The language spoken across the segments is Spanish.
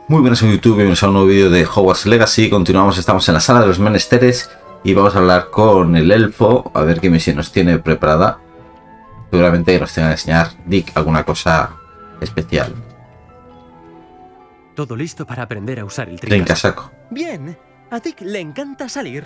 Muy buenas en YouTube, bienvenidos a un nuevo vídeo de Hogwarts Legacy. Continuamos, estamos en la sala de los menesteres y vamos a hablar con el elfo, a ver qué misión nos tiene preparada. Seguramente nos tenga que enseñar Dick alguna cosa especial. Todo listo para aprender a usar el Trincasaco. Bien, a Dick le encanta salir.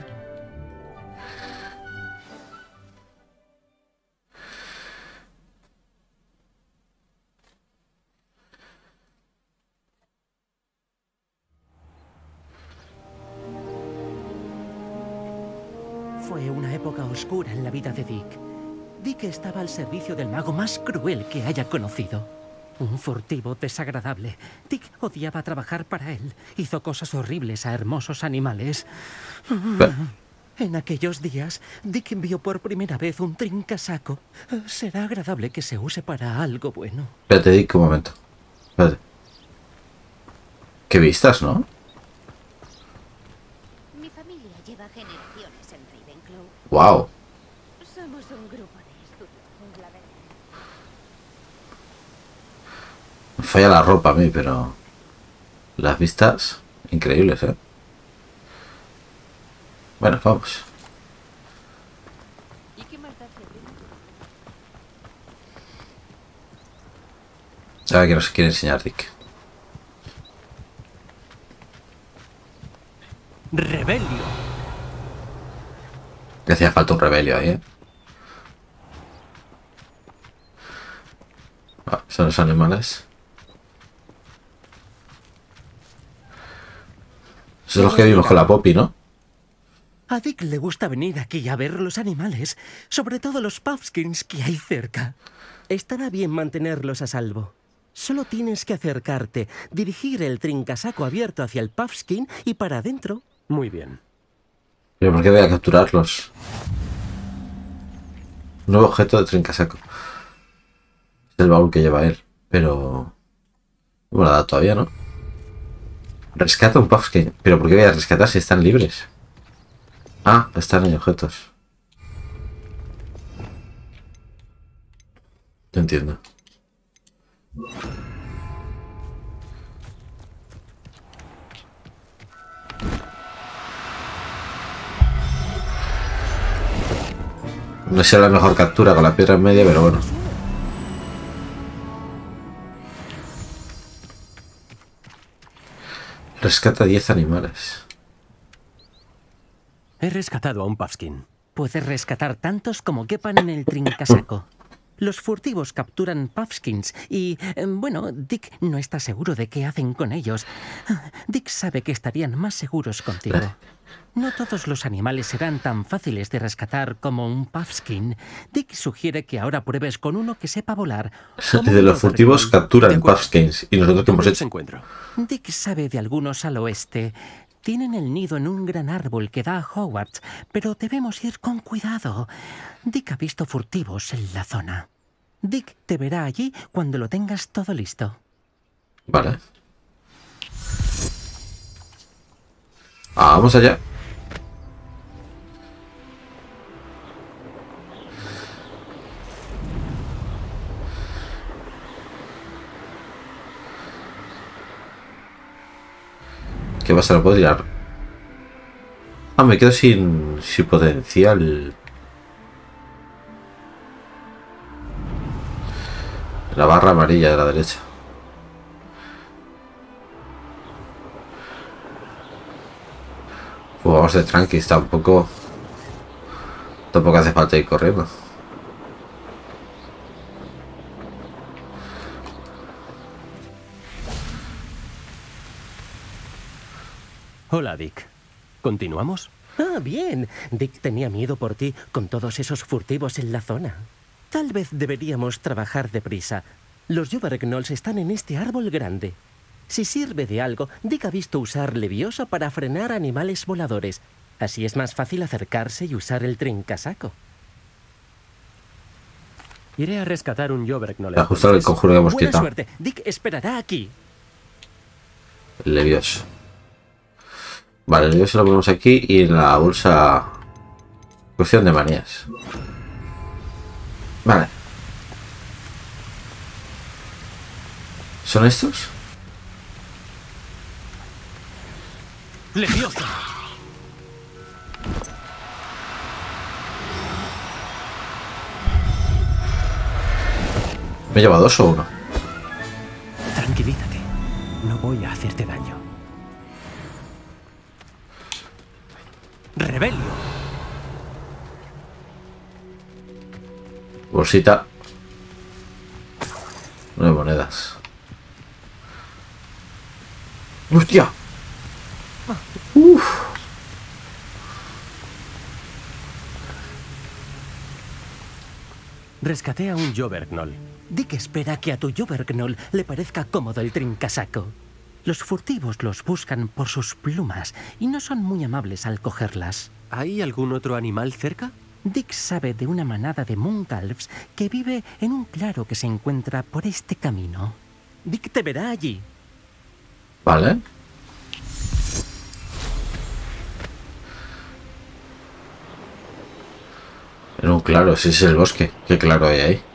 Fue una época oscura en la vida de Dick. Dick estaba al servicio del mago más cruel que haya conocido. Un furtivo desagradable. Dick odiaba trabajar para él. Hizo cosas horribles a hermosos animales. En aquellos días, Dick vio por primera vez un trincasaco. Será agradable que se use para algo bueno. Espérate, Dick, un momento. Espérate. Qué vistas, ¿no? Mi familia lleva generaciones en Ravenclaw. Wow. Somos un grupo de estudiosos, la verdad. Me falla la ropa a mí, pero las vistas increíbles, ¿eh? Bueno, vamos. ¿Y qué más da Ahora que nos quiere enseñar Dick. ¡Rebelio! Le hacía falta un rebelio ahí, ¿eh? Ah, son los animales. Esos son los que vimos con la Poppy, ¿no? A Dick le gusta venir aquí a ver los animales, sobre todo los puffskins que hay cerca. Estará bien mantenerlos a salvo. Solo tienes que acercarte, dirigir el trincasaco abierto hacia el puffskin y para adentro. Muy bien. Pero ¿por qué voy a capturarlos? Nuevo objeto de trincasaco. Es el baúl que lleva él, pero no me lo da todavía, ¿no? Rescata un puffskin. ¿Pero por qué voy a rescatar si están libres? Ah, están en objetos. No entiendo. No sé la mejor captura con la piedra en medio, pero bueno. Rescata 10 animales. He rescatado a un puffskin. Puedes rescatar tantos como quepan en el trincasaco. Los furtivos capturan puffskins y, bueno, Dick no está seguro de qué hacen con ellos. Dick sabe que estarían más seguros contigo. No todos los animales serán tan fáciles de rescatar como un puffskin. Dick sugiere que ahora pruebes con uno que sepa volar. De los furtivos capturan puffskins. ¿Y nosotros qué hemos hecho? Dick sabe de algunos al oeste. Tienen el nido en un gran árbol que da a Hogwarts, pero debemos ir con cuidado. Dick ha visto furtivos en la zona. Dick te verá allí cuando lo tengas todo listo. Vale. Vamos allá. ¿Qué pasa? ¿Lo puedo tirar? Ah, me quedo sin potencial. La barra amarilla de la derecha. Pues vamos de tranqui, tampoco hace falta ir corriendo. Hola, Dick. ¿Continuamos? Ah, bien. Dick tenía miedo por ti con todos esos furtivos en la zona. Tal vez deberíamos trabajar deprisa. Los Juvergnolls están en este árbol grande. Si sirve de algo, Dick ha visto usar Leviosa para frenar animales voladores. Así es más fácil acercarse y usar el trincasaco. Iré a rescatar un Juvergnoll. Ajustar el conjuro que hemos Buena quitado. suerte. Dick esperará aquí. Leviosa. Vale, el Leviosa lo ponemos aquí y en la bolsa. Cuestión de manías. Vale. ¿Son estos? ¡Leviosa! ¿Me lleva 2 o 1? Tranquilízate. No voy a hacerte daño. ¡Rebelio! Bolsita. 9 monedas. ¡Hostia! ¡Uf! Rescaté a un Jovergnoll. Dick espera que a tu Jovergnoll le parezca cómodo el trincasaco. Los furtivos los buscan por sus plumas y no son muy amables al cogerlas. ¿Hay algún otro animal cerca? Dick sabe de una manada de Munkalfs que vive en un claro que se encuentra por este camino. Dick te verá allí. Vale. En un claro, si es el bosque. ¿Qué claro hay ahí?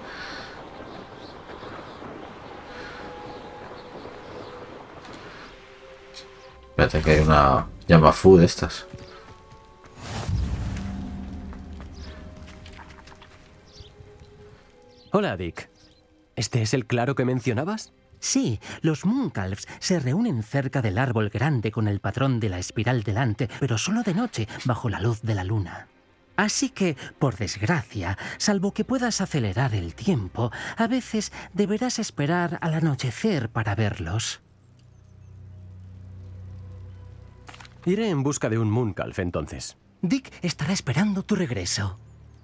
Espérate que hay una llama fu de estas. Hola, Dick. ¿Este es el claro que mencionabas? Sí, los Munkalfs se reúnen cerca del árbol grande con el patrón de la espiral delante, pero solo de noche, bajo la luz de la luna. Así que, por desgracia, salvo que puedas acelerar el tiempo, a veces deberás esperar al anochecer para verlos. Iré en busca de un Munkalf, entonces. Dick estará esperando tu regreso.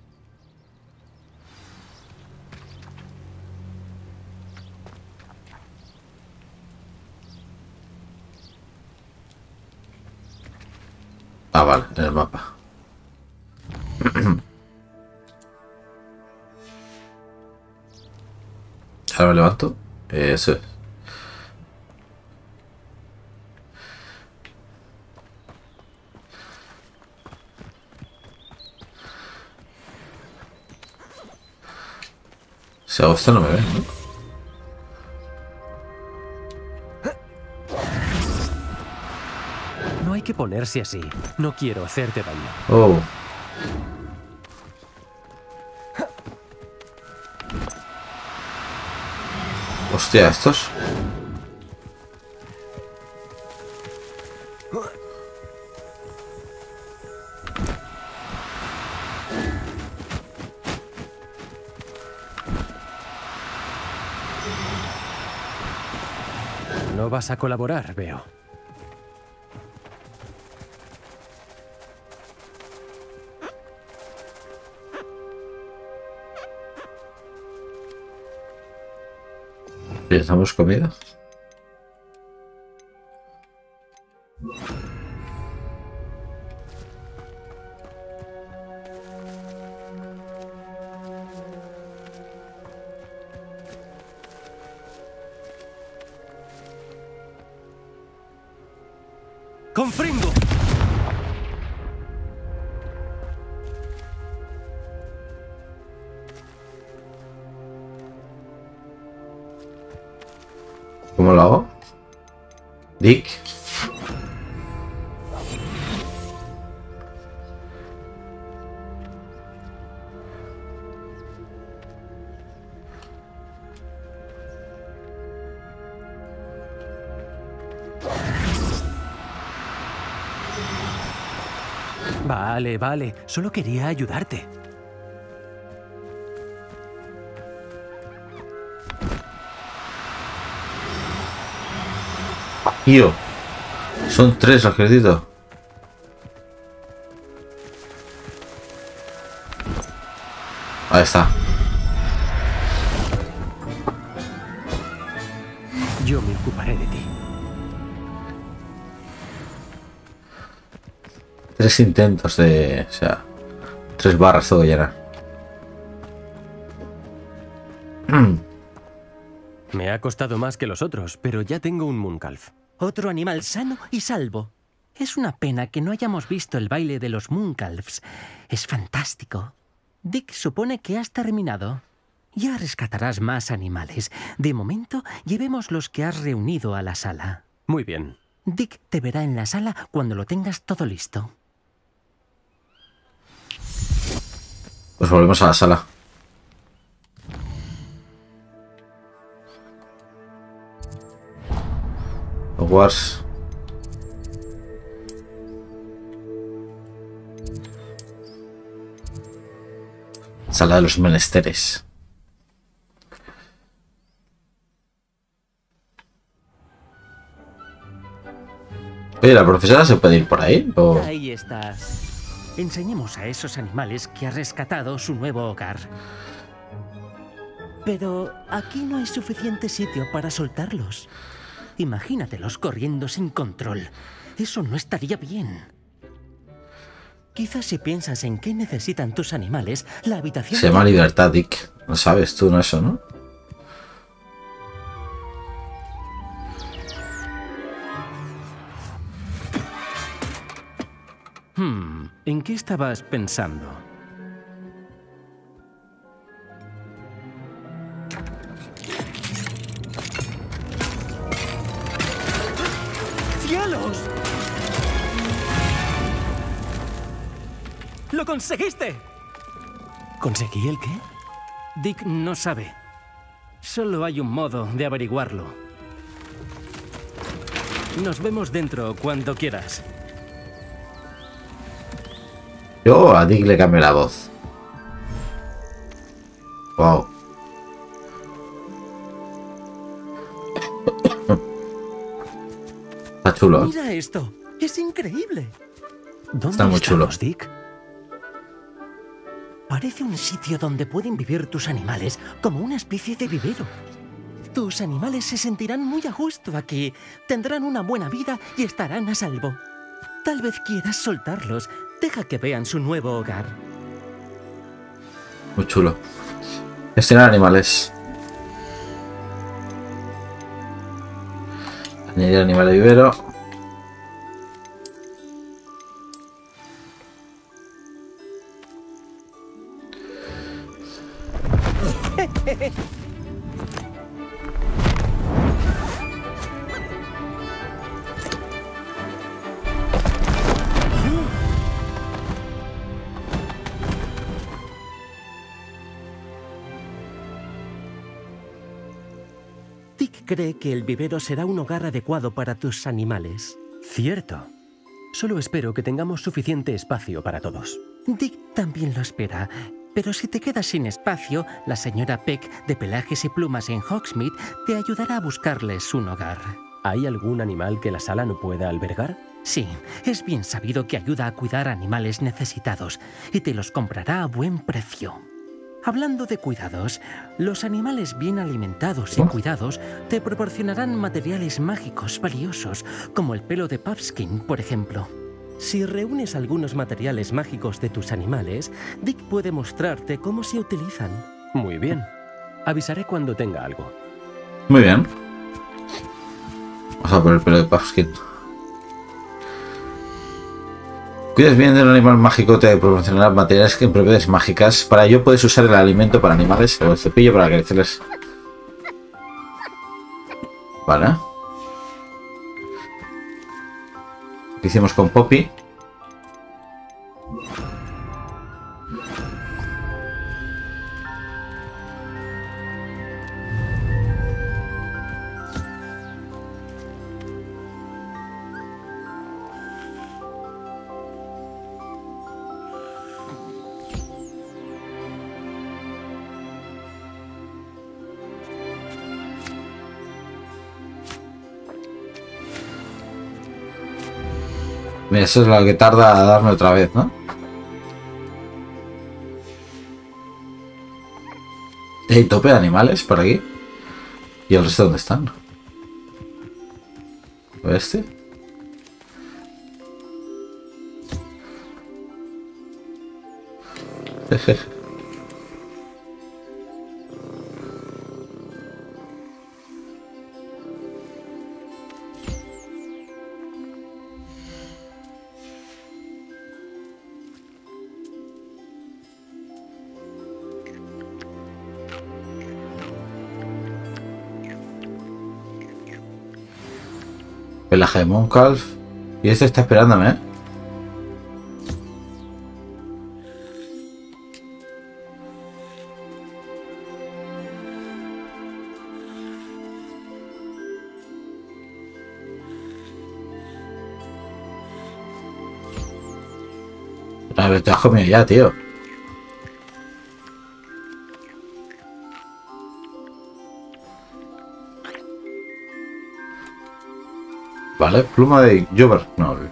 Ah, vale, en el mapa. Ahora me levanto. Eso es. Si hago esto no me ve, ¿no? No hay que ponerse así. No quiero hacerte daño. Oh. Hostia, estos. No vas a colaborar, veo. ¿Necesitamos comida? ¡Confringo! ¿Cómo lo hago? Dick. Vale, vale. Solo quería ayudarte. Tío. Son 3 los que necesito. Ahí está. Yo me ocuparé de ti. 3 intentos de... O sea, 3 barras todo llena. Me ha costado más que los otros, pero ya tengo un Munkalf. Otro animal sano y salvo. Es una pena que no hayamos visto el baile de los Munkalfs. Es fantástico. Dick supone que has terminado. Ya rescatarás más animales. De momento, llevemos los que has reunido a la sala. Muy bien. Dick te verá en la sala cuando lo tengas todo listo. Pues volvemos a la sala. Hogwarts. Sala de los menesteres. Oye, ¿la profesora se puede ir por ahí? ¿O? Ahí estás. Enseñemos a esos animales que has rescatado su nuevo hogar. Pero aquí no hay suficiente sitio para soltarlos. Imagínatelos corriendo sin control. Eso no estaría bien. Quizás si piensas en qué necesitan tus animales, la habitación... Se llama libertad, Dick. No sabes tú, ¿no? Eso, ¿no? ¿En qué estabas pensando? ¡Cielos! ¡Lo conseguiste! ¿Conseguí el qué? Dick no sabe. Solo hay un modo de averiguarlo. Nos vemos dentro cuando quieras. Yo a Dick le cambio la voz. Wow. Está chulo. Mira esto. Es increíble. ¿Dónde Está muy chulo. estamos, Dick? Parece un sitio donde pueden vivir tus animales, como una especie de vivero. Tus animales se sentirán muy a gusto aquí, tendrán una buena vida y estarán a salvo. Tal vez quieras soltarlos, deja que vean su nuevo hogar. Muy chulo. Gestionar animales. Añadir animal de vivero. Dick cree que el vivero será un hogar adecuado para tus animales. Cierto. Solo espero que tengamos suficiente espacio para todos. Dick también lo espera, pero si te quedas sin espacio, la señora Peck de Pelajes y Plumas en Hogsmeade te ayudará a buscarles un hogar. ¿Hay algún animal que la sala no pueda albergar? Sí, es bien sabido que ayuda a cuidar a animales necesitados y te los comprará a buen precio. Hablando de cuidados, los animales bien alimentados y cuidados te proporcionarán materiales mágicos valiosos, como el pelo de Puffskein, por ejemplo. Si reúnes algunos materiales mágicos de tus animales, Dick puede mostrarte cómo se utilizan. Muy bien. Avisaré cuando tenga algo. Muy bien. Vamos a por el pelo de Puffskein. Cuidas bien de un animal mágico, te proporcionará materiales en propiedades mágicas. Para ello puedes usar el alimento para animales o el cepillo para acariciarles. Vale. ¿Qué hicimos con Poppy? Mira, eso es lo que tarda a darme otra vez, ¿no? ¿Hay tope de animales por aquí? ¿Y el resto dónde están? ¿O este? Pelaje de Moncalf. Y este está esperándome, ¿eh? A ver, te has comido ya, tío. Vale, pluma de Juvernol.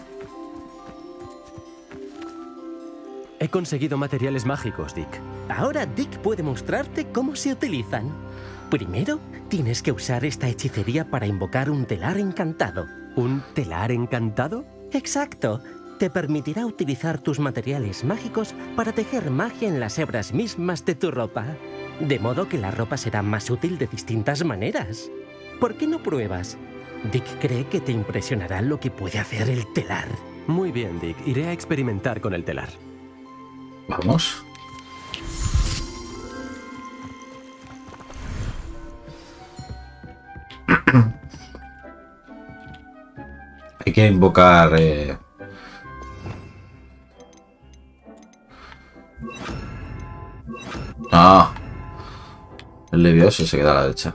He conseguido materiales mágicos, Dick. Ahora Dick puede mostrarte cómo se utilizan. Primero, tienes que usar esta hechicería para invocar un telar encantado. ¿Un telar encantado? Exacto. Te permitirá utilizar tus materiales mágicos para tejer magia en las hebras mismas de tu ropa. De modo que la ropa será más útil de distintas maneras. ¿Por qué no pruebas? Dick cree que te impresionará lo que puede hacer el telar. Muy bien, Dick. Iré a experimentar con el telar. Vamos. Hay que invocar... Ah, el levioso se queda a la derecha.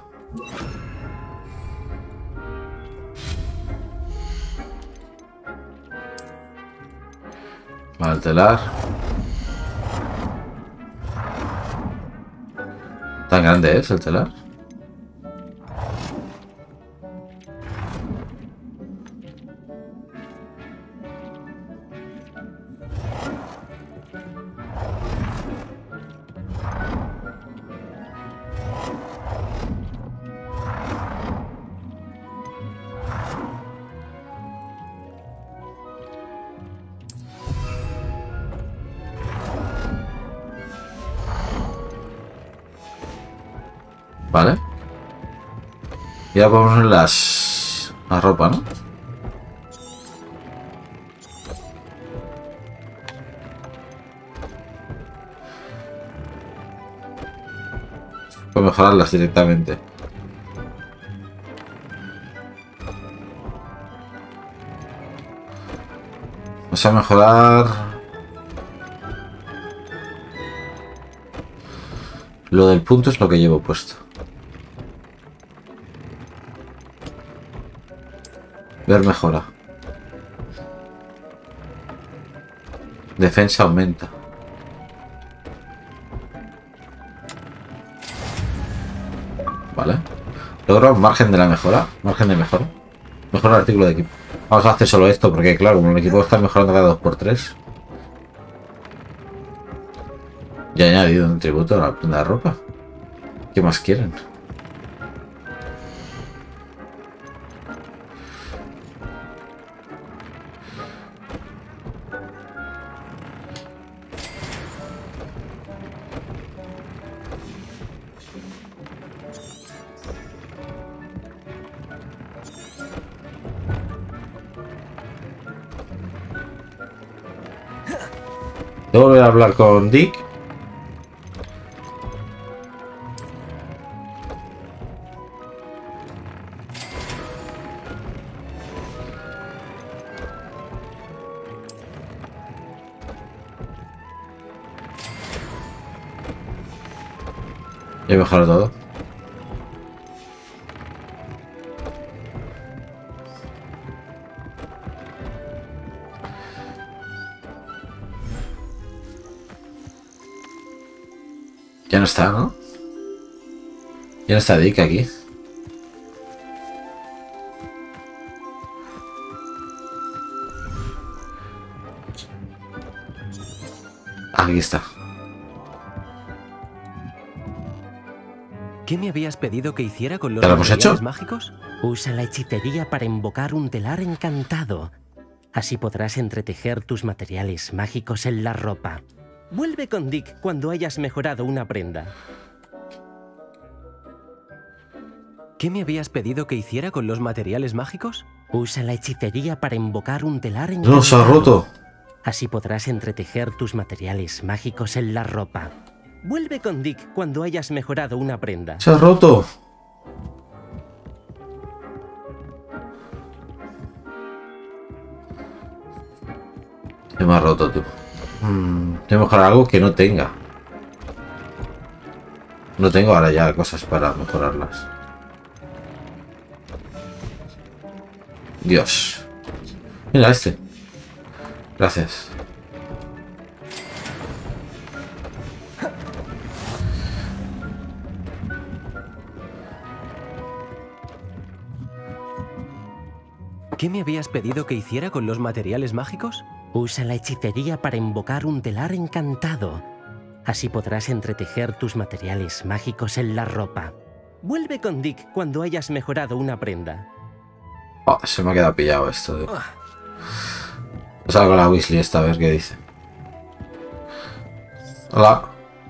Vale, el telar. ¿Tan grande es el telar? Vale. Ya podemos poner la ropa, ¿no? Puedo mejorarlas directamente. Vamos a mejorar lo del punto, es lo que llevo puesto. Ver mejora. Defensa aumenta. Vale. Logro margen de la mejora. Margen de mejora. Mejora el artículo de equipo. Vamos a hacer solo esto porque, claro, como el equipo está mejorando cada 2×3. Ya he añadido un tributo a la prenda de ropa. ¿Qué más quieren? Debo volver a hablar con Dick. Ya he mejorado todo. Ya no está, ¿no? Ya no está Dick aquí. Aquí está. ¿Qué me habías pedido que hiciera con los ¿Ya lo hemos materiales hecho? mágicos? Usa la hechicería para invocar un telar encantado. Así podrás entretejer tus materiales mágicos en la ropa. Vuelve con Dick cuando hayas mejorado una prenda. ¿Qué me habías pedido que hiciera con los materiales mágicos? Usa la hechicería para invocar un telar encantado. No, se ha roto. Así podrás entretejer tus materiales mágicos en la ropa. Vuelve con Dick cuando hayas mejorado una prenda. Se ha roto. Se me ha roto, tú. Tengo que mejorar algo que no tenga. No tengo ahora ya cosas para mejorarlas. Dios. Mira este. Gracias. ¿Qué me habías pedido que hiciera con los materiales mágicos? Usa la hechicería para invocar un telar encantado. Así podrás entretejer tus materiales mágicos en la ropa. Vuelve con Dick cuando hayas mejorado una prenda. Oh, se me ha quedado pillado esto. Salgo a la Weasley esta a ver qué dice. Hola.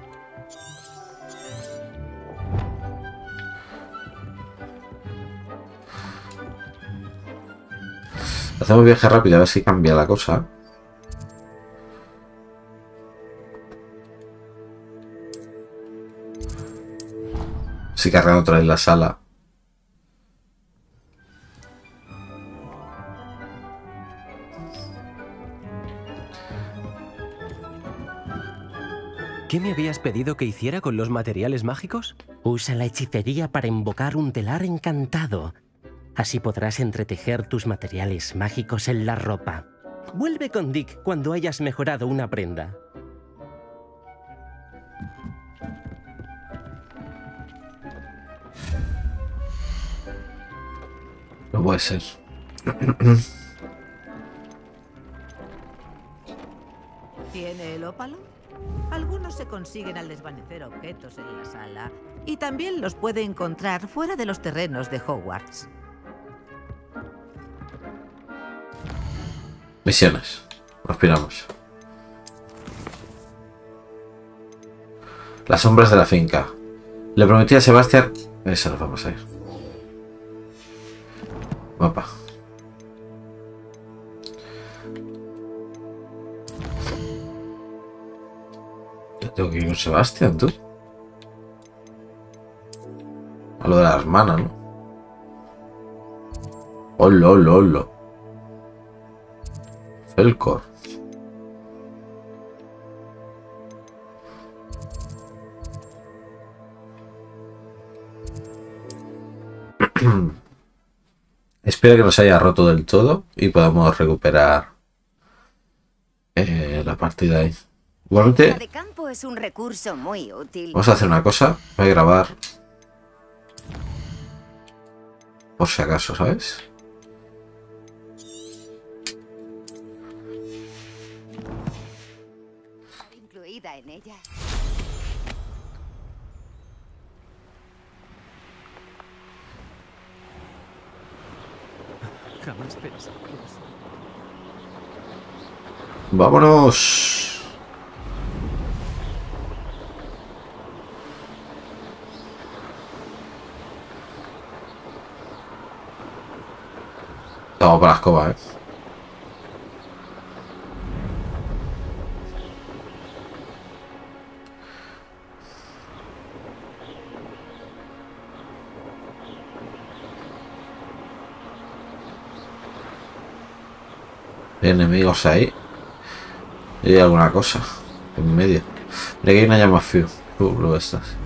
Hacemos viaje rápido a ver si cambia la cosa. Estoy cargando otra vez la sala. ¿Qué me habías pedido que hiciera con los materiales mágicos? Usa la hechicería para invocar un telar encantado. Así podrás entretejer tus materiales mágicos en la ropa. Vuelve con Dick cuando hayas mejorado una prenda. No puede ser. ¿Tiene el ópalo? Algunos se consiguen al desvanecer objetos en la sala y también los puede encontrar fuera de los terrenos de Hogwarts. Misiones. Nos piramos. Las sombras de la finca. Le prometí a Sebastián... Eso nos vamos a ir. Mapa. Tengo que ir con Sebastián, tú. A lo de la hermana, ¿no? Hola, hola, hola. Felcor. Espero que no se haya roto del todo y podamos recuperar la partida ahí. Igualmente, La de campo es un recurso muy útil. vamos a hacer una cosa. Voy a grabar por si acaso, ¿sabes? Incluida en ella. Jamás pensé que eso. ¡Vámonos! Vamos para la escoba, ¿eh? Hay enemigos ahí. Y hay alguna cosa en medio. Mira que hay una llama feo. Luego estas.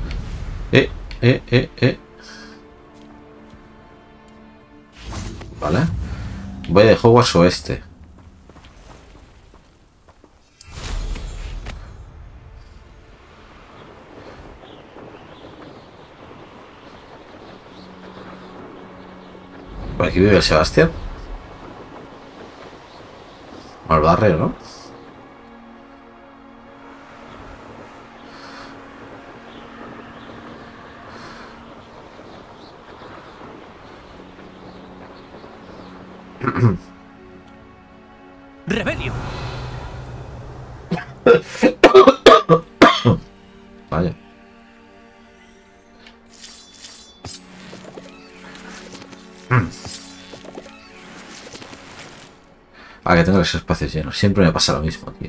Vale. Voy de Hogwarts oeste. Por aquí vive el Sebastián. Al barrio, ¿no? ¡Rebelio! Vaya. Ah, que tengo los espacios llenos. Siempre me pasa lo mismo, tío.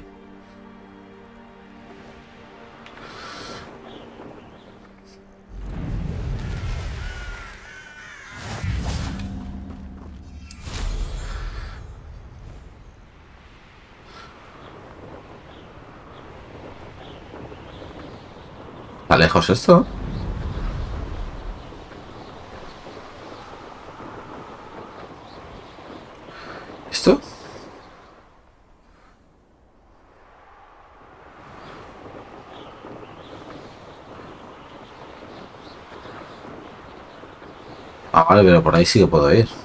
¿Está lejos esto? ¿Esto? Ah, vale, pero por ahí sí que puedo ir.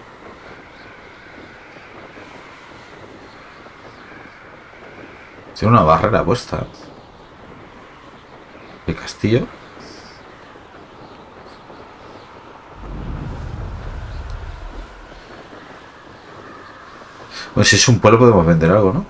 Tiene una barrera puesta. ¿El castillo? Pues si es un pueblo podemos vender algo, ¿no?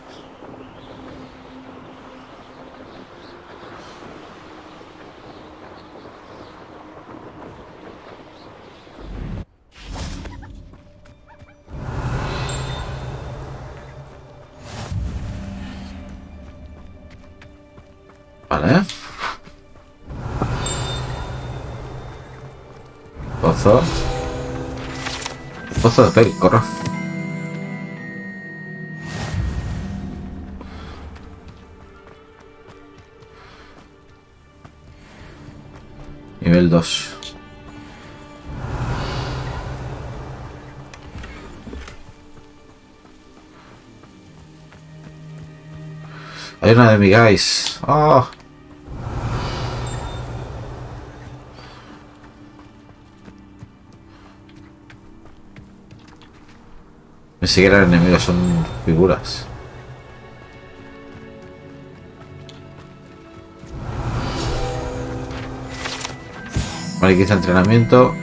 Vale. Pozo. Pozo de pel, corro. Nivel 2. Hay una de mi guys. Oh. Ni siquiera eran enemigos, son figuras. Vale, quizá entrenamiento.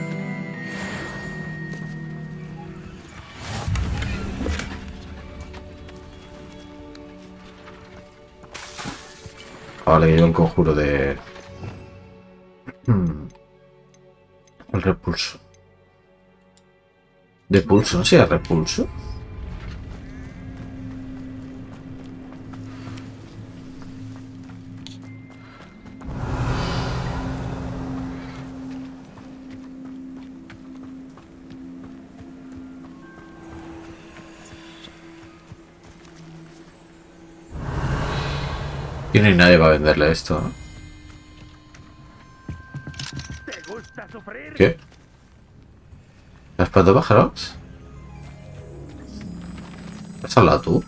Vale, que llevo el conjuro de... El repulso. ¿De pulso? ¿No sería repulso? Y no hay nadie para venderle esto, ¿no? ¿Qué? ¿Las pájaros? ¿Has hablado tú?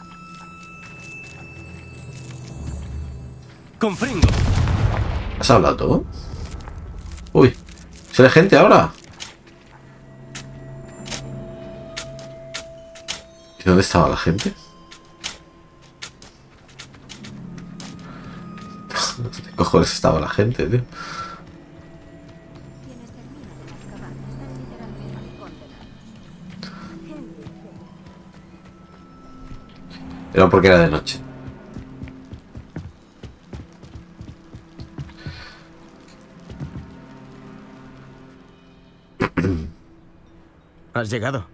Confringo. ¿Has hablado tú? Uy, ¿sale gente ahora? ¿Y dónde estaba la gente? ¿Dónde cojones estaba la gente, tío? Era porque era de noche. ¿Has llegado?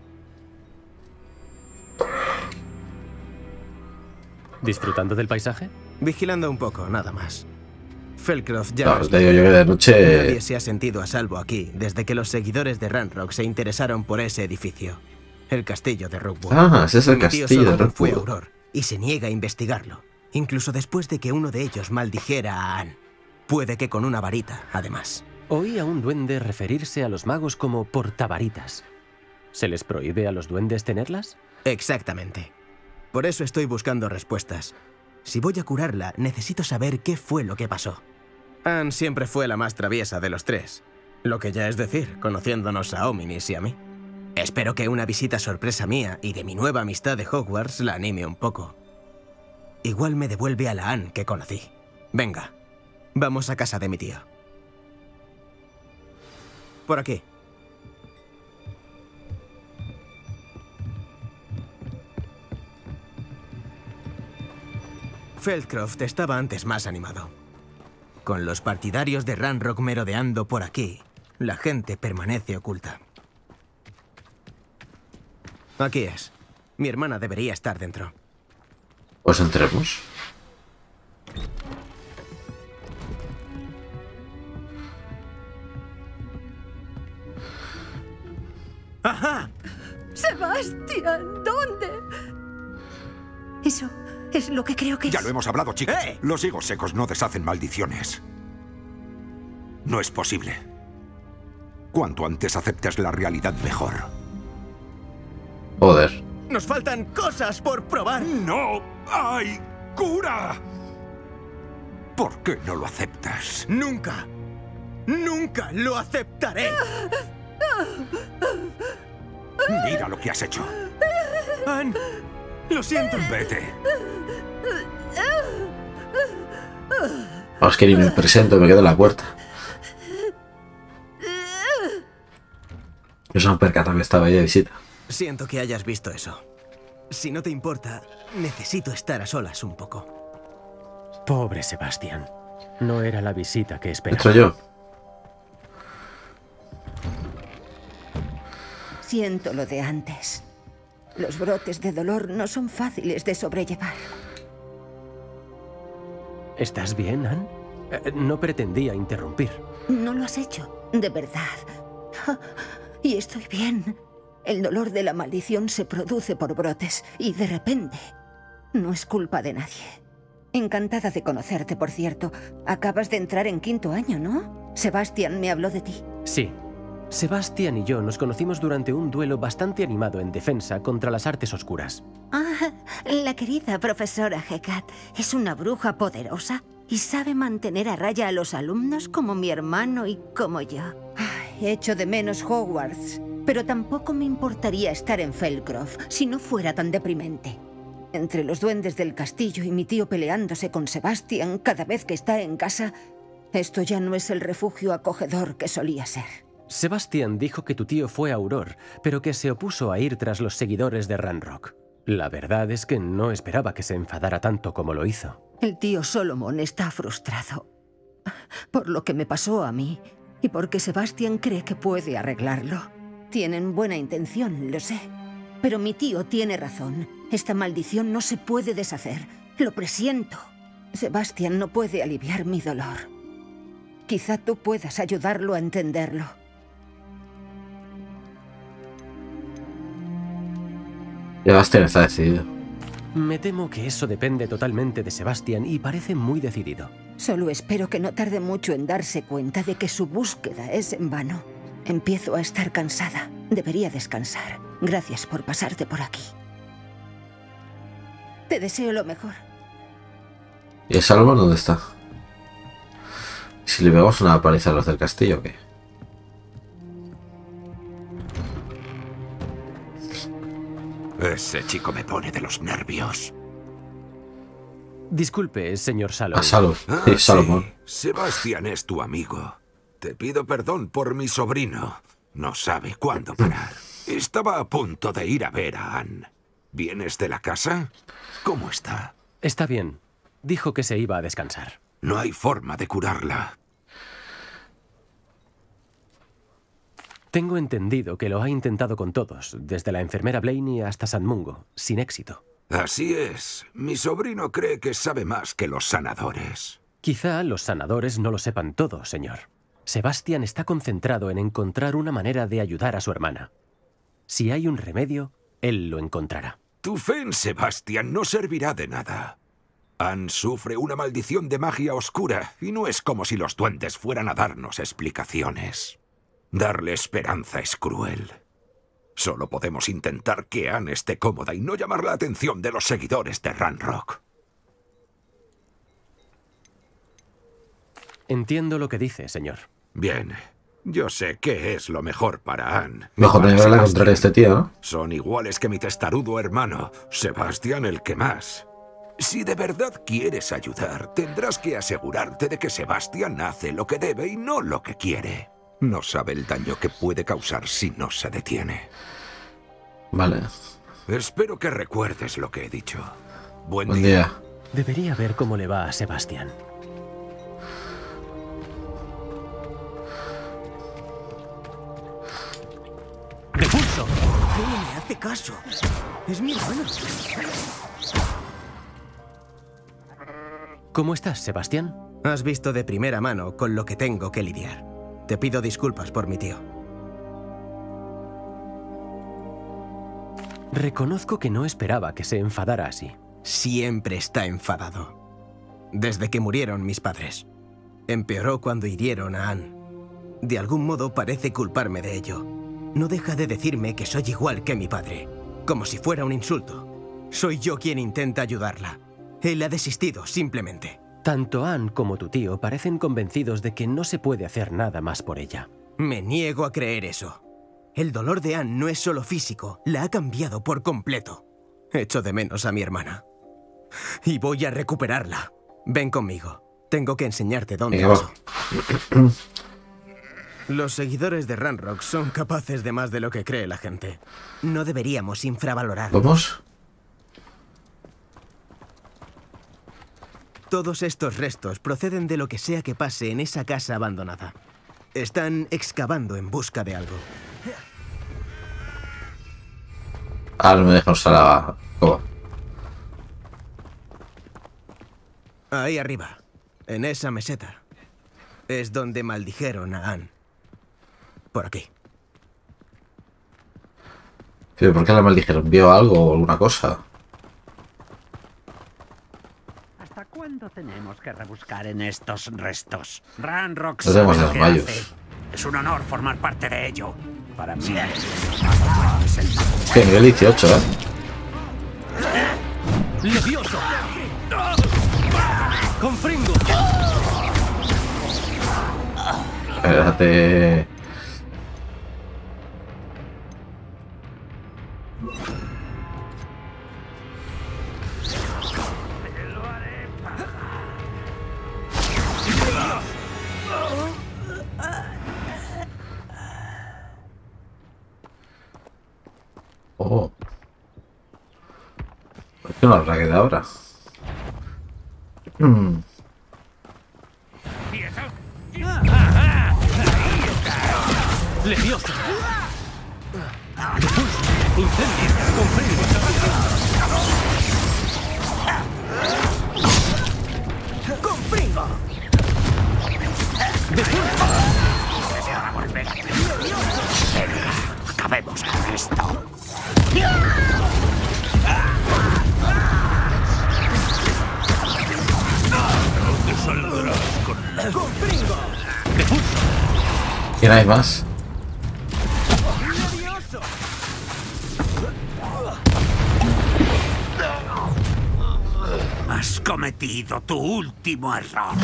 ¿Disfrutando del paisaje? Vigilando un poco, nada más. Felcroft ya No, no es te digo yo que de noche... Nadie se ha sentido a salvo aquí desde que los seguidores de Ranrock se interesaron por ese edificio. El castillo de Rookwood. Ah, ese es el Mi tío castillo de Solomon fue Rookwood. auror y se niega a investigarlo, incluso después de que uno de ellos maldijera a Anne. Puede que con una varita, además. Oí a un duende referirse a los magos como portavaritas. ¿Se les prohíbe a los duendes tenerlas? Exactamente. Por eso estoy buscando respuestas. Si voy a curarla, necesito saber qué fue lo que pasó. Anne siempre fue la más traviesa de los tres. Lo que ya es decir, conociéndonos a Ominis y a mí. Espero que una visita sorpresa mía y de mi nueva amistad de Hogwarts la anime un poco. Igual me devuelve a la Anne que conocí. Venga, vamos a casa de mi tío. Por aquí. Feldcroft estaba antes más animado. Con los partidarios de Ranrock merodeando por aquí, la gente permanece oculta. Aquí es. Mi hermana debería estar dentro. Pues entremos. ¡Ajá! Sebastián, ¿dónde? Eso es lo que creo que Ya es. lo hemos hablado, chicos. ¡Eh! Los higos secos no deshacen maldiciones. No es posible. Cuanto antes aceptes la realidad, mejor. Joder. ¡Nos faltan cosas por probar! ¡No hay cura! ¿Por qué no lo aceptas? ¡Nunca! ¡Nunca lo aceptaré! Mira lo que has hecho. Anne, lo siento. Vete. Es que ni me presento, me quedo en la puerta. No se han percatado que estaba ahí de visita. Siento que hayas visto eso. Si no te importa, necesito estar a solas un poco. Pobre Sebastián. No era la visita que esperaba. ¿Entro yo? Siento lo de antes. Los brotes de dolor no son fáciles de sobrellevar. ¿Estás bien, Anne? No pretendía interrumpir. No lo has hecho, de verdad. Y estoy bien. El dolor de la maldición se produce por brotes y de repente. No es culpa de nadie. Encantada de conocerte, por cierto. Acabas de entrar en 5º año, ¿no? Sebastián me habló de ti. Sí. Sebastián y yo nos conocimos durante un duelo bastante animado en defensa contra las artes oscuras. Ah, la querida profesora Hecat es una bruja poderosa y sabe mantener a raya a los alumnos como mi hermano y como yo. Ay, echo de menos Hogwarts, pero tampoco me importaría estar en Felcroft si no fuera tan deprimente. Entre los duendes del castillo y mi tío peleándose con Sebastián cada vez que está en casa, esto ya no es el refugio acogedor que solía ser. Sebastián dijo que tu tío fue Auror, pero que se opuso a ir tras los seguidores de Ranrock. La verdad es que no esperaba que se enfadara tanto como lo hizo. El tío Solomon está frustrado por lo que me pasó a mí y porque Sebastián cree que puede arreglarlo. Tienen buena intención, lo sé. Pero mi tío tiene razón. Esta maldición no se puede deshacer. Lo presiento. Sebastián no puede aliviar mi dolor. Quizá tú puedas ayudarlo a entenderlo. Sebastián está decidido. Me temo que eso depende totalmente de Sebastián y parece muy decidido. Solo espero que no tarde mucho en darse cuenta de que su búsqueda es en vano. Empiezo a estar cansada. Debería descansar. Gracias por pasarte por aquí. Te deseo lo mejor. ¿Y el Salomón dónde está? Si le pegamos una paliza a los del castillo, ¿o qué? Ese chico me pone de los nervios. Disculpe, señor Salomón. A Salomón. Sí, Salomón. Sí. Sebastián es tu amigo. Te pido perdón por mi sobrino. No sabe cuándo parar. Estaba a punto de ir a ver a Anne. ¿Vienes de la casa? ¿Cómo está? Está bien. Dijo que se iba a descansar. No hay forma de curarla. Tengo entendido que lo ha intentado con todos, desde la enfermera Blaney hasta San Mungo, sin éxito. Así es. Mi sobrino cree que sabe más que los sanadores. Quizá los sanadores no lo sepan todo, señor. Sebastián está concentrado en encontrar una manera de ayudar a su hermana. Si hay un remedio, él lo encontrará. Tu fe en Sebastián no servirá de nada. Anne sufre una maldición de magia oscura y no es como si los duendes fueran a darnos explicaciones. Darle esperanza es cruel. Solo podemos intentar que Anne esté cómoda y no llamar la atención de los seguidores de Ranrock. Entiendo lo que dice, señor. Bien. Yo sé qué es lo mejor para Anne. Mejor Para llevarla a encontrar a este tío, ¿no? Son iguales que mi testarudo hermano, Sebastián el que más. Si de verdad quieres ayudar, tendrás que asegurarte de que Sebastián hace lo que debe y no lo que quiere. No sabe el daño que puede causar si no se detiene. Vale. Espero que recuerdes lo que he dicho. Buen Buen día. día. Debería ver cómo le va a Sebastián. ¡De pulso! ¿Cómo me hace caso? Es mi hermano. ¿Cómo estás, Sebastián? Has visto de primera mano con lo que tengo que lidiar. Te pido disculpas por mi tío. Reconozco que no esperaba que se enfadara así. Siempre está enfadado. Desde que murieron mis padres. Empeoró cuando hirieron a Anne. De algún modo parece culparme de ello. No deja de decirme que soy igual que mi padre, como si fuera un insulto. Soy yo quien intenta ayudarla. Él ha desistido, simplemente. Tanto Anne como tu tío parecen convencidos de que no se puede hacer nada más por ella. Me niego a creer eso. El dolor de Anne no es solo físico, la ha cambiado por completo. Echo de menos a mi hermana. Y voy a recuperarla. Ven conmigo. Tengo que enseñarte dónde paso. Los seguidores de Ranrock son capaces de más de lo que cree la gente. No deberíamos infravalorarlos. ¿Vamos? Todos estos restos proceden de lo que sea que pase en esa casa abandonada. Están excavando en busca de algo. Ah, no me dejan usar la... ¿Cómo? Ahí arriba, en esa meseta, es donde maldijeron a Anne. Por aquí. ¿Pero por qué la maldijeron? ¿Vio algo o alguna cosa? ¿Hasta cuándo tenemos que rebuscar en estos restos? Ranrock No sabe tenemos lo que desmayos. hace. Es un honor formar parte de ello. Para mí es el Es que nivel 18, ¿eh? ¡Levioso! ¡Confringo! Espérate. Oh. ¿Por qué no habrá quedado ahora? ¡Levioso! ¡Incendio! ¡Confringo! ¡Confringo! para volver a Venga, acabemos con esto. No te saldrás con... ¡Confringo! ¿Quién hay más? Has cometido tu último error.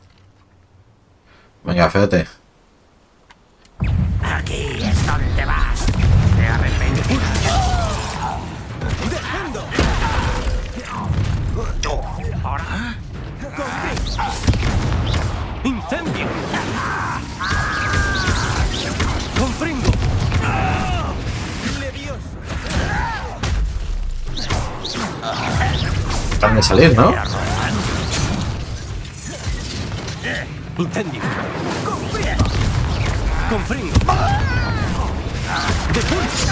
Venga, fíjate. Aquí es donde vas. Te arrepentirás. ¡Dejando! Tú, ahora. ¡Incendio! ¡Confringo! ¡Levioso! Van de salir, ¿no? ¡Incendio! ¡Confringo! ¡Depulso!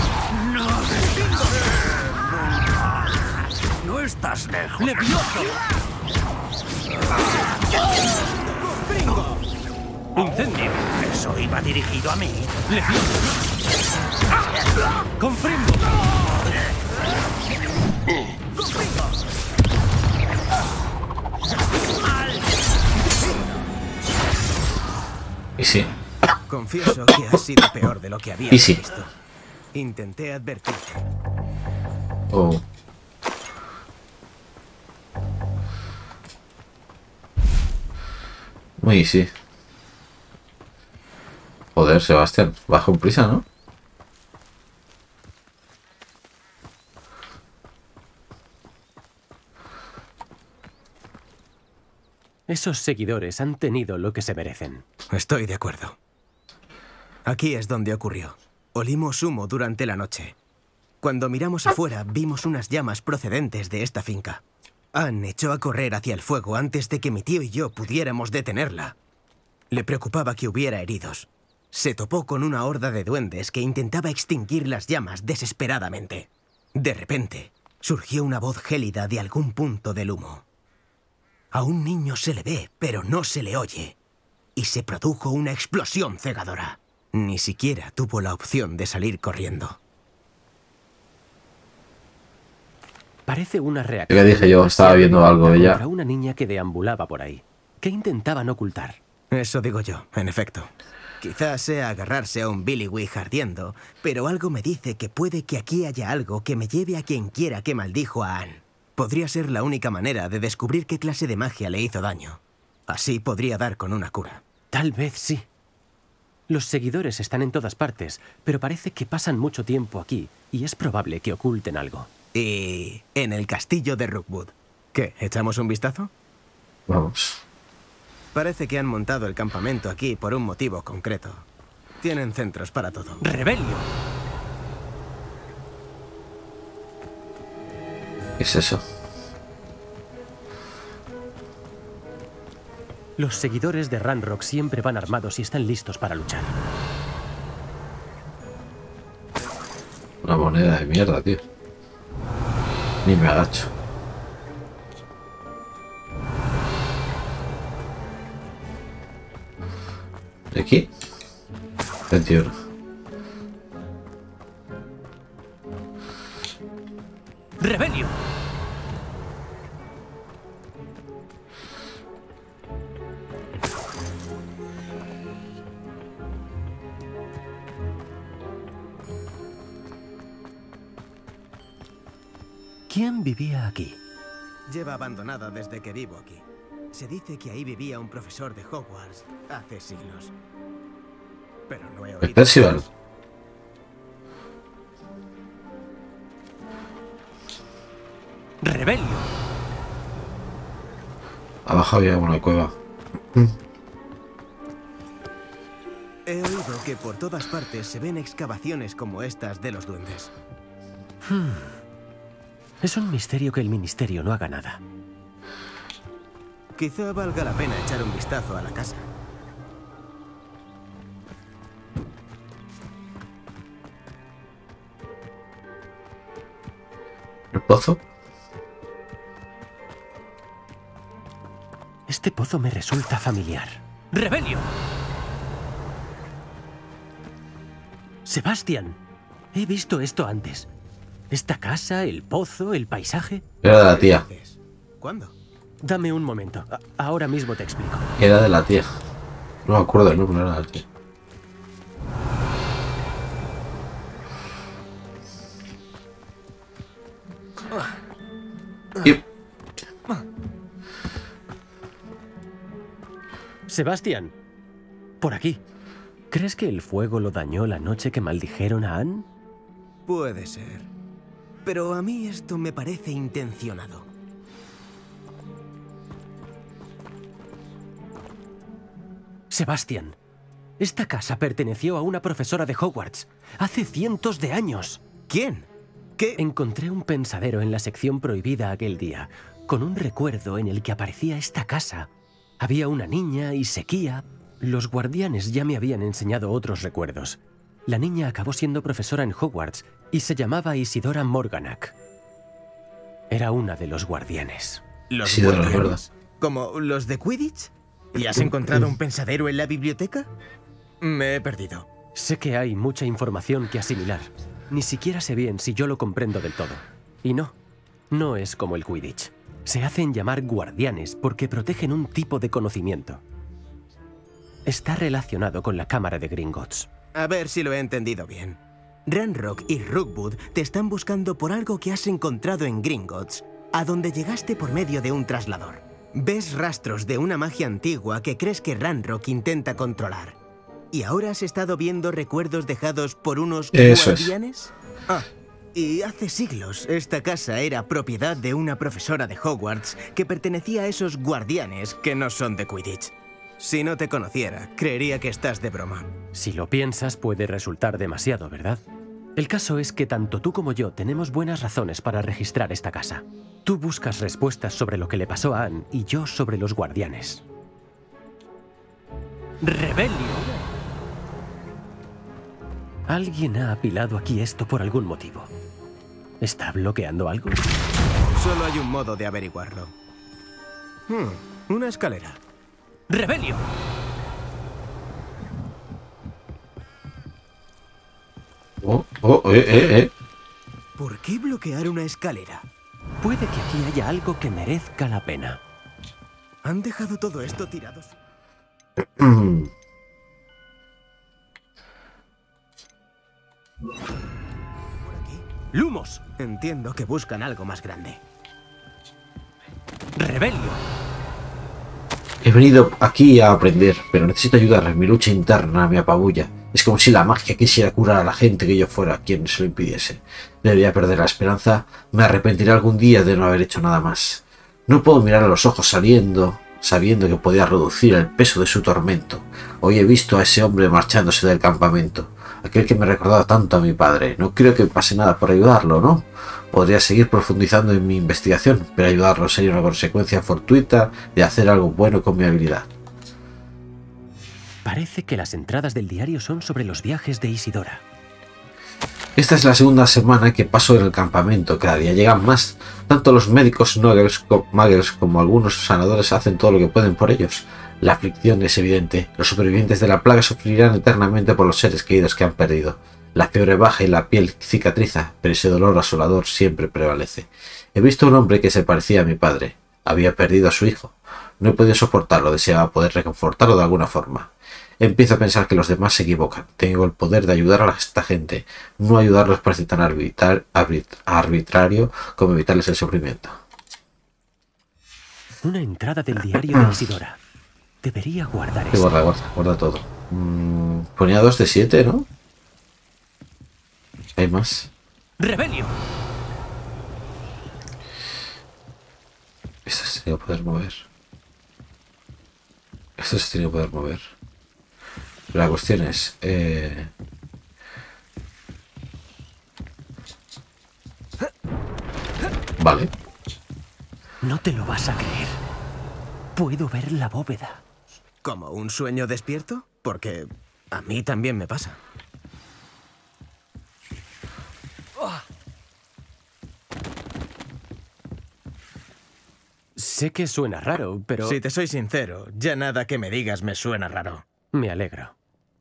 No estás lejos. ¡Levioso! ¡Incendio! Eso iba dirigido a mí. ¡Levioso! ¡Confringo! Y sí. Confieso que ha sido peor de lo que había Y sí. visto. Intenté advertirte. Oh. Muy sí. Joder, Sebastián, vas con prisa, ¿no? Esos seguidores han tenido lo que se merecen. Estoy de acuerdo. Aquí es donde ocurrió. Olimos humo durante la noche. Cuando miramos afuera, vimos unas llamas procedentes de esta finca. Anne echó a correr hacia el fuego antes de que mi tío y yo pudiéramos detenerla. Le preocupaba que hubiera heridos. Se topó con una horda de duendes que intentaba extinguir las llamas desesperadamente. De repente, surgió una voz gélida de algún punto del humo. A un niño se le ve, pero no se le oye. Y se produjo una explosión cegadora. Ni siquiera tuvo la opción de salir corriendo. Parece una reacción. Ya dije yo, estaba viendo algo de ella. Contra una niña que deambulaba por ahí. ¿Qué intentaban ocultar? Eso digo yo, en efecto. Quizás sea agarrarse a un Billywig ardiendo, pero algo me dice que puede que aquí haya algo que me lleve a quien quiera que maldijo a Anne. Podría ser la única manera de descubrir qué clase de magia le hizo daño. Así podría dar con una cura. Tal vez sí. Los seguidores están en todas partes, pero parece que pasan mucho tiempo aquí y es probable que oculten algo. Y en el castillo de Rookwood. ¿Qué? ¿Echamos un vistazo? Vamos. Parece que han montado el campamento aquí por un motivo concreto. Tienen centros para todo. ¡Rebelio! ¿Qué es eso? Los seguidores de Ranrock siempre van armados y están listos para luchar. Una moneda de mierda, tío. Ni me agacho. ¿De aquí? 21. ¡Rebelio! ¿Quién vivía aquí? Lleva abandonada desde que vivo aquí. Se dice que ahí vivía un profesor de Hogwarts hace siglos. Pero no he oído... Percival. ¡Rebelio! Abajo había una cueva. He oído que por todas partes se ven excavaciones como estas de los duendes. Es un misterio que el ministerio no haga nada. Quizá valga la pena echar un vistazo a la casa. ¿El pozo? Este pozo me resulta familiar. ¡Rebelio! Sebastián, he visto esto antes. Esta casa, el pozo, el paisaje. Era de la tía. ¿Cuándo? Dame un momento. Ahora mismo te explico. Era de la tía. No me acuerdo el nombre, era de la tía. Y... Sebastián, por aquí. ¿Crees que el fuego lo dañó la noche que maldijeron a Anne? Puede ser. Pero a mí esto me parece intencionado. Sebastián, esta casa perteneció a una profesora de Hogwarts hace cientos de años. ¿Quién? ¿Qué? Encontré un pensadero en la sección prohibida aquel día, con un recuerdo en el que aparecía esta casa. Había una niña y sequía. Los guardianes ya me habían enseñado otros recuerdos. La niña acabó siendo profesora en Hogwarts y se llamaba Isidora Morganach. Era una de los guardianes. ¿Los Sí, de guardianes? verdad. ¿Como los de Quidditch? ¿Y has encontrado un pensadero en la biblioteca? Me he perdido. Sé que hay mucha información que asimilar. Ni siquiera sé bien si yo lo comprendo del todo. Y no es como el Quidditch. Se hacen llamar guardianes porque protegen un tipo de conocimiento. Está relacionado con la Cámara de Gringotts. A ver si lo he entendido bien. Ranrock y Rookwood te están buscando por algo que has encontrado en Gringotts, a donde llegaste por medio de un traslador. Ves rastros de una magia antigua que crees que Ranrock intenta controlar. ¿Y ahora has estado viendo recuerdos dejados por unos Eso es. guardianes? Ah, y hace siglos esta casa era propiedad de una profesora de Hogwarts que pertenecía a esos guardianes que no son de Quidditch. Si no te conociera, creería que estás de broma. Si lo piensas, puede resultar demasiado, ¿verdad? El caso es que tanto tú como yo tenemos buenas razones para registrar esta casa. Tú buscas respuestas sobre lo que le pasó a Anne y yo sobre los guardianes. ¡Rebelio! Alguien ha apilado aquí esto por algún motivo. ¿Está bloqueando algo? Solo hay un modo de averiguarlo. Una escalera. ¡Rebelio! ¿Por qué bloquear una escalera? Puede que aquí haya algo que merezca la pena. ¿Han dejado todo esto tirados? ¡Lumos! Entiendo que buscan algo más grande. ¡Rebelio! He venido aquí a aprender, pero necesito ayudar. Mi lucha interna me apabulla. Es como si la magia quisiera curar a la gente que yo fuera quien se lo impidiese. Debería perder la esperanza. Me arrepentiré algún día de no haber hecho nada más. No puedo mirar a los ojos sabiendo que podía reducir el peso de su tormento. Hoy he visto a ese hombre marchándose del campamento. Aquel que me recordaba tanto a mi padre. No creo que pase nada por ayudarlo, ¿no? Podría seguir profundizando en mi investigación, pero ayudarlo sería una consecuencia fortuita de hacer algo bueno con mi habilidad. Parece que las entradas del diario son sobre los viajes de Isidora. Esta es la segunda semana que paso en el campamento. Cada día llegan más. Tanto los médicos muggles como algunos sanadores hacen todo lo que pueden por ellos. La aflicción es evidente. Los supervivientes de la plaga sufrirán eternamente por los seres queridos que han perdido. La fiebre baja y la piel cicatriza, pero ese dolor asolador siempre prevalece. He visto a un hombre que se parecía a mi padre. Había perdido a su hijo. No he podido soportarlo, deseaba poder reconfortarlo de alguna forma. Empiezo a pensar que los demás se equivocan. Tengo el poder de ayudar a esta gente. No ayudarlos parece tan arbitrario como evitarles el sufrimiento. Una entrada del diario de Isidora. Debería guardar Sí, esto. guarda todo. Ponía 2 de 7, ¿no? Hay más. ¡Rebelio! Esto se tiene que poder mover. Esto se tiene que poder mover. La cuestión es... Vale. No te lo vas a creer. Puedo ver la bóveda. ¿Como un sueño despierto? Porque a mí también me pasa. Sé que suena raro, pero... Si te soy sincero, ya nada que me digas me suena raro. Me alegro.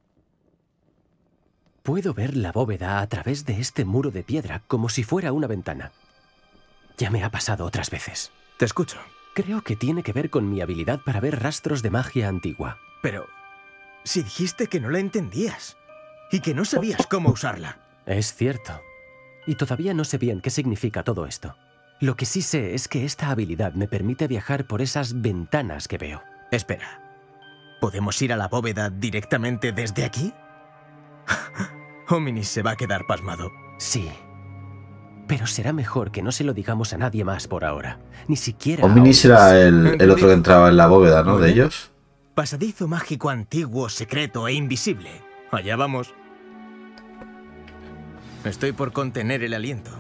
Puedo ver la bóveda a través de este muro de piedra, como si fuera una ventana. Ya me ha pasado otras veces. Te escucho. Creo que tiene que ver con mi habilidad para ver rastros de magia antigua. Pero... si dijiste que no la entendías y que no sabías cómo usarla. Es cierto. Y todavía no sé bien qué significa todo esto. Lo que sí sé es que esta habilidad me permite viajar por esas ventanas que veo. Espera. ¿Podemos ir a la bóveda directamente desde aquí? Hominis se va a quedar pasmado. Sí. Pero será mejor que no se lo digamos a nadie más por ahora. Ni siquiera... Hominis era el otro que entraba en la bóveda, ¿no? De ellos. Pasadizo mágico antiguo, secreto e invisible. Allá vamos. Estoy por contener el aliento.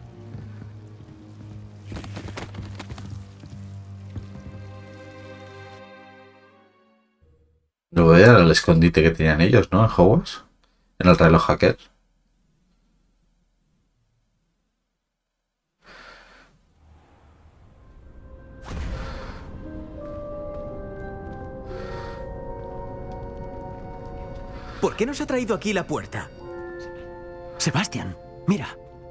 Lo era el escondite que tenían ellos, ¿no? En Hogwarts. En el reloj hacker. ¿Por qué nos ha traído aquí la puerta? Sebastián, mira.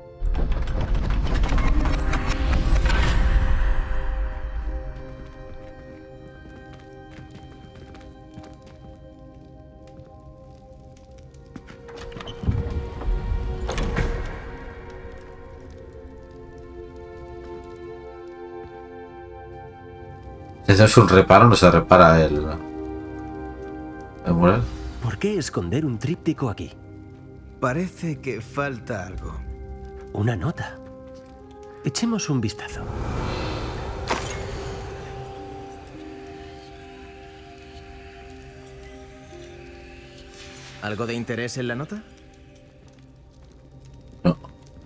Si hacemos un reparo, no se repara el mural. ¿Por qué esconder un tríptico aquí? Parece que falta algo. Una nota. Echemos un vistazo. ¿Algo de interés en la nota? No.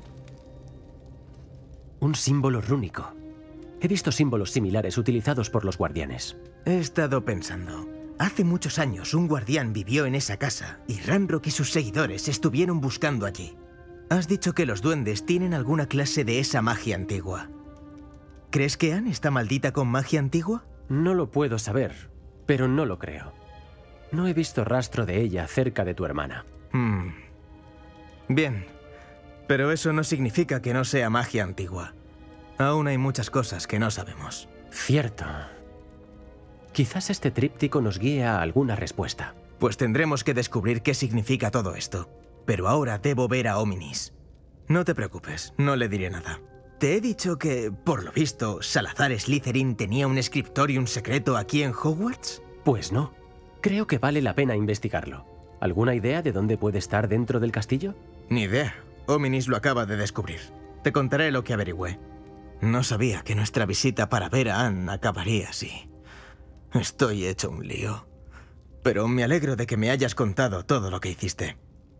Un símbolo rúnico. He visto símbolos similares utilizados por los guardianes. He estado pensando. Hace muchos años un guardián vivió en esa casa y Ranrock y sus seguidores estuvieron buscando allí. Has dicho que los duendes tienen alguna clase de esa magia antigua. ¿Crees que Anne está maldita con magia antigua? No lo puedo saber, pero no lo creo. No he visto rastro de ella cerca de tu hermana. Bien, pero eso no significa que no sea magia antigua. Aún hay muchas cosas que no sabemos. Cierto. Quizás este tríptico nos guíe a alguna respuesta. Pues tendremos que descubrir qué significa todo esto. Pero ahora debo ver a Hominis. No te preocupes, no le diré nada. Te he dicho que, por lo visto, Salazar Slytherin tenía un scriptorium secreto aquí en Hogwarts. Pues no. Creo que vale la pena investigarlo. ¿Alguna idea de dónde puede estar dentro del castillo? Ni idea. Hominis lo acaba de descubrir. Te contaré lo que averigüé. No sabía que nuestra visita para ver a Anne acabaría así. Estoy hecho un lío. Pero me alegro de que me hayas contado todo lo que hiciste.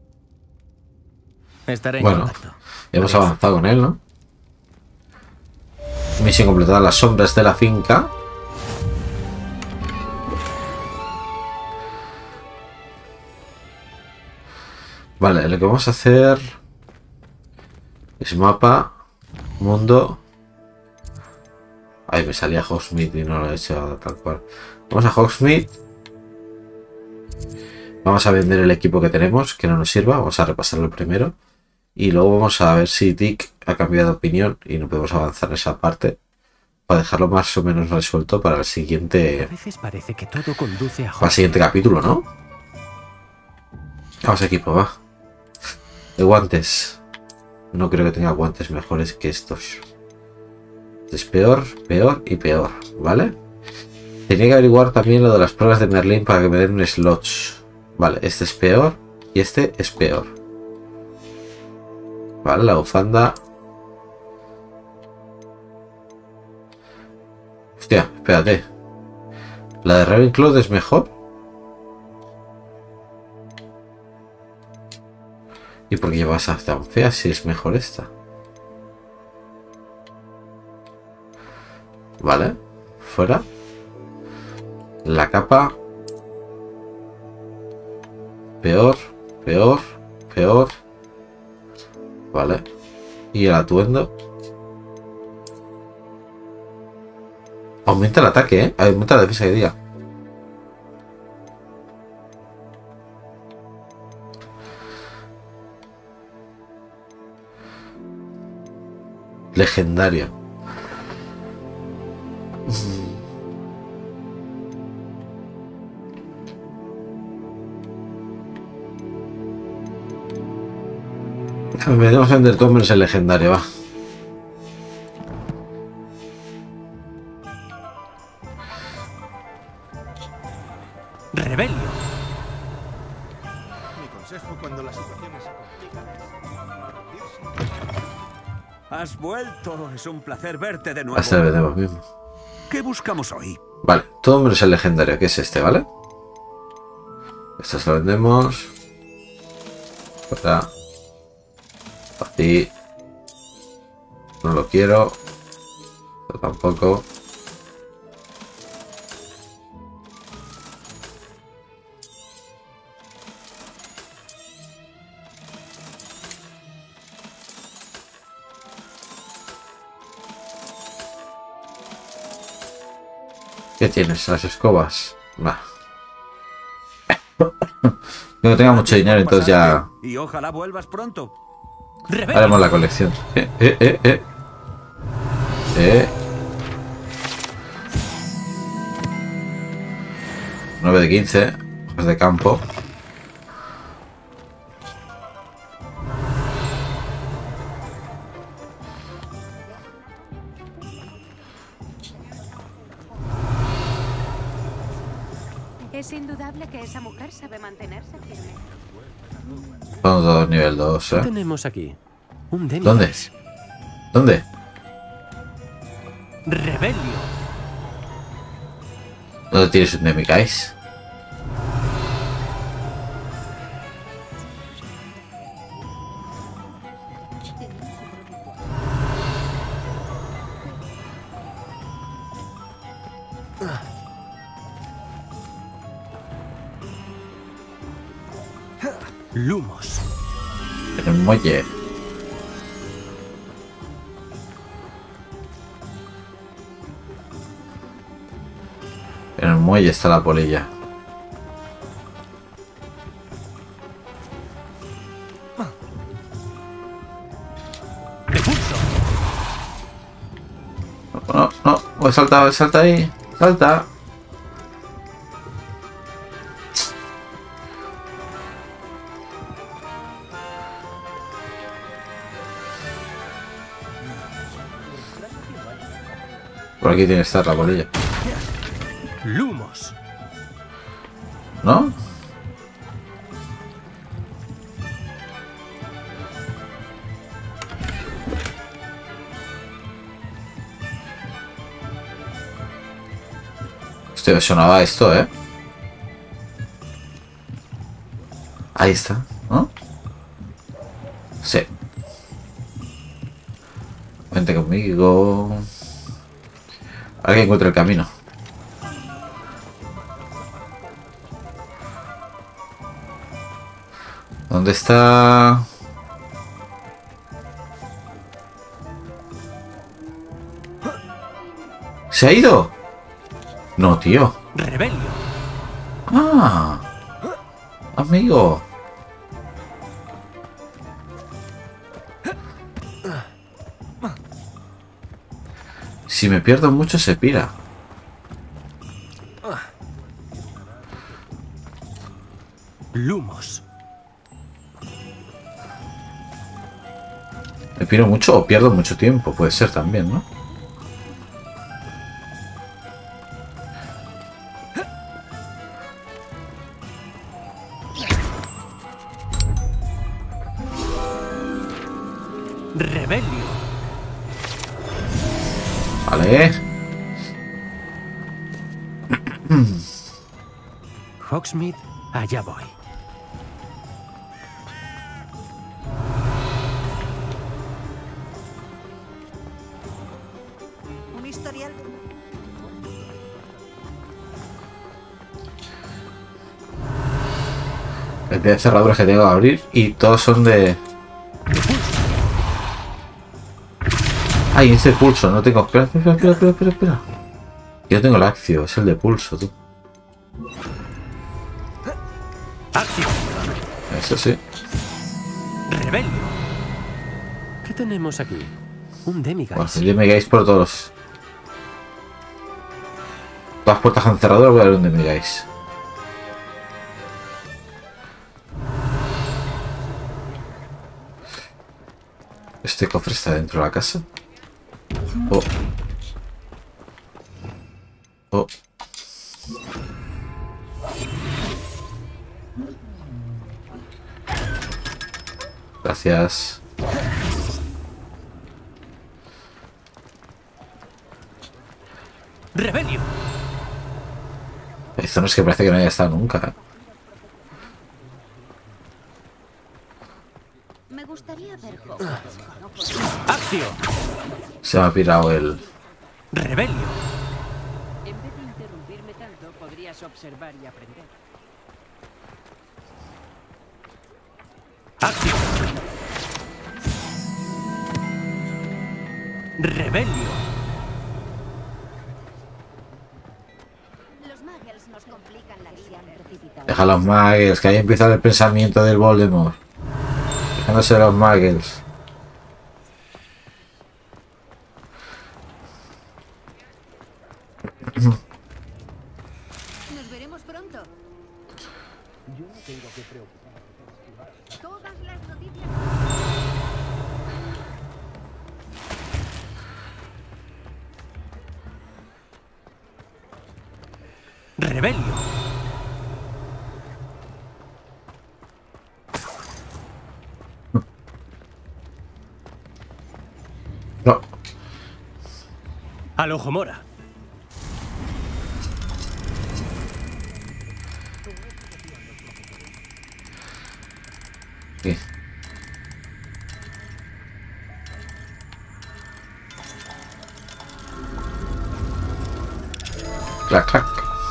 Estaré en contacto. Hemos avanzado con él, ¿no? Misión completada, las sombras de la finca. Vale, lo que vamos a hacer es mapa, mundo. Ahí me salía Hogsmeade y no lo he hecho tal cual. Vamos a Hogsmeade. Vamos a vender el equipo que tenemos, que no nos sirva. Vamos a repasarlo primero. Y luego vamos a ver si Dick ha cambiado de opinión y no podemos avanzar en esa parte. Para dejarlo más o menos resuelto para el siguiente... A veces parece que todo conduce a para el siguiente capítulo, ¿no? Vamos a equipo, va. De guantes. No creo que tenga guantes mejores que estos. Este es peor, peor y peor, ¿vale? Tenía que averiguar también lo de las pruebas de Merlín para que me den un slots. Vale, este es peor y este es peor. Vale, la bufanda. Hostia, espérate. ¿La de Ravenclaw es mejor? ¿Y por qué llevas tan fea si es mejor esta? Vale, fuera. La capa. Peor, peor, peor. Vale. Y el atuendo. Aumenta el ataque, ¿eh? Aumenta la defensa que diga. Legendario. Vamos a vender todo menos el legendario, va. Rebelio. Mi consejo cuando las situaciones se complican. Has vuelto. Es un placer verte de nuevo. Hasta el vendemos mismo. ¿Qué buscamos hoy? Vale, todo menos el legendario, que es este, ¿vale? Esto se lo vendemos. Fuera. Así. No lo quiero. Esto tampoco. ¿Qué tienes? Las escobas. Va. No tenga mucho dinero, entonces ya Y ojalá vuelvas pronto. haremos la colección. 9 de 15. Hojas de campo. Es indudable que esa mujer sabe mantenerse firme. Son todos nivel 2, ¿Qué tenemos aquí? Un Demi. ¿Dónde? ¿Dónde? Rebelio. ¿Dónde tienes un Demiguise? Lumos. En el muelle. En el muelle está la polilla. No, no, salta ahí. Salta. Por aquí tiene que estar la bolilla. Lumos. ¿No? Hostia, me sonaba esto, ¿eh? Ahí está, ¿no? Sí. Vente conmigo. Ahora que encuentre el camino. ¿Dónde está? ¿Se ha ido? No, tío. Rebelio. Ah, amigo. Si me pierdo mucho se pira. Lumos. ¿Me piro mucho o pierdo mucho tiempo? Puede ser también, ¿no? Rebelio. Vale. Hogsmeade, allá voy. Un historial. Cantidad de cerraduras que tengo que abrir y todos son de... Ay, es de pulso, no tengo... Espera. Yo tengo el accio, es el de pulso, tú. Accio. Eso sí. Rebelio. ¿Qué tenemos aquí? Un Demiguise. Bueno, el Demiguise por todos. Todas las puertas con cerradura voy a dar un Demiguise. Este cofre está dentro de la casa. Oh. Oh. Gracias. Rebelio. Hay zonas que parece que no haya estado nunca. Me gustaría ver. Accio. Se me ha pirado el... Rebelio. En vez de interrumpirme tanto, podrías observar y aprender. Accio. Rebelio. Los muggles nos complican la vida precipitado. Deja los muggles, que ahí empieza el pensamiento del Voldemort. Dejándose los muggles. Nos veremos pronto. Yo no tengo que preocuparme. Todas las noticias. Rebelio. No. Al ojo mora. ¿Qué? Clac, clac.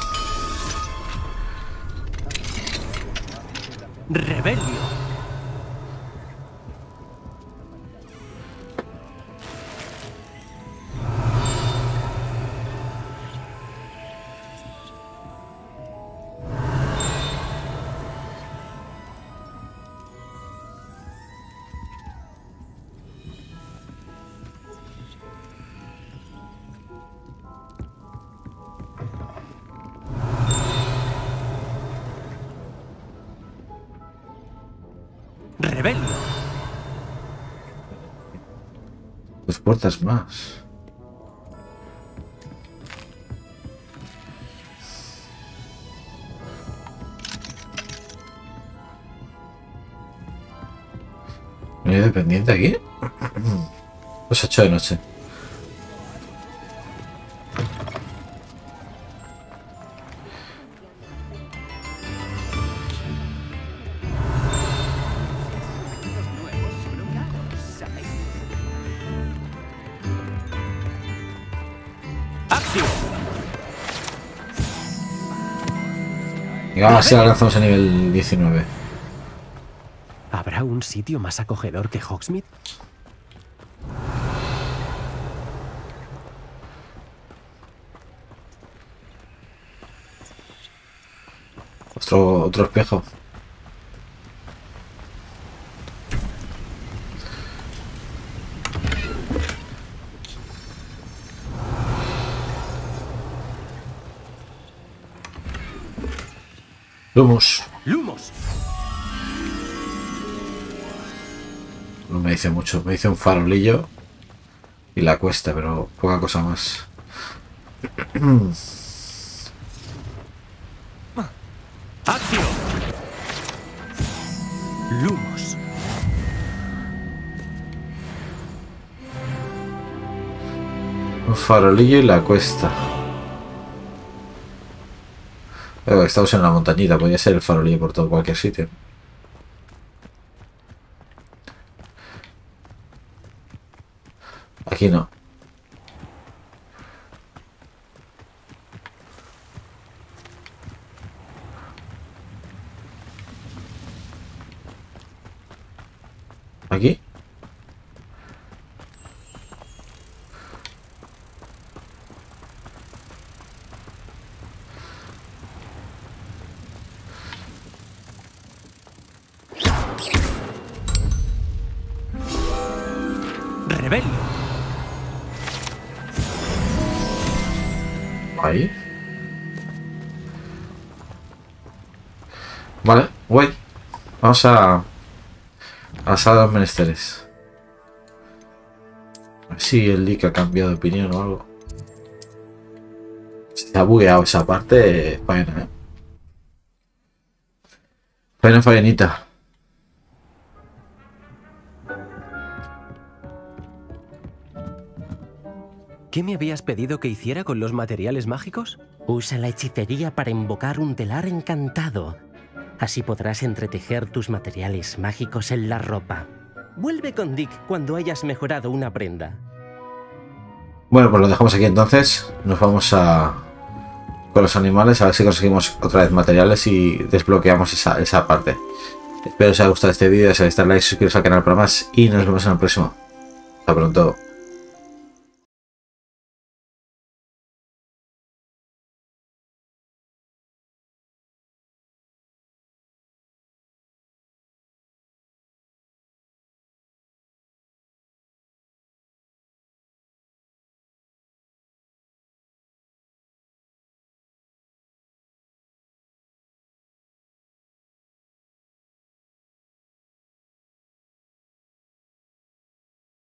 Rebelio. Rebelio. Dos puertas más. ¿No hay dependiente aquí? Pues 8 de noche. Venga, así alcanzamos a nivel 19. ¿Habrá un sitio más acogedor que Hogsmeade? Otro espejo. Lumos. ¡Lumos! No me dice mucho, me dice un farolillo y la cuesta, pero poca cosa más. ¡Acción! Lumos. Un farolillo y la cuesta. Estamos en la montañita, podría ser el farolillo por todo cualquier sitio. Aquí no. Aquí. Rebelio. Ahí. Vale, guay. Vamos a la sala de los menesteres. A ver si el leak ha cambiado de opinión o algo. Se ha bugueado esa parte. Faena, ¿eh? Faenita. ¿Qué me habías pedido que hiciera con los materiales mágicos? Usa la hechicería para invocar un telar encantado. Así podrás entretejer tus materiales mágicos en la ropa. Vuelve con Dick cuando hayas mejorado una prenda. Bueno, pues lo dejamos aquí entonces. Nos vamos con los animales a ver si conseguimos otra vez materiales y desbloqueamos esa parte. Espero que os haya gustado este vídeo, si os like, suscribiros al canal para más y nos vemos en el próximo. Hasta pronto.